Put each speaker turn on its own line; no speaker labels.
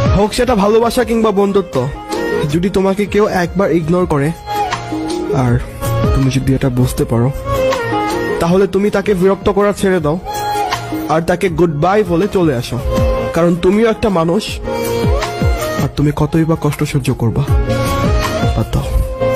হোক সেটা ভালোবাসা কিংবা বন্ধুত্ব, যদি তোমাকে কেউ একবার ইগনোর করে আর তুমি যদি এটা বুঝতে পারো, তাহলে তুমি তাকে বিরক্ত করা ছেড়ে দাও আর তাকে গুড বাই বলে চলে আসো। কারণ তুমিও একটা মানুষ, আর তুমি কতই বা কষ্ট সহ্য করবা। বাদ দাও।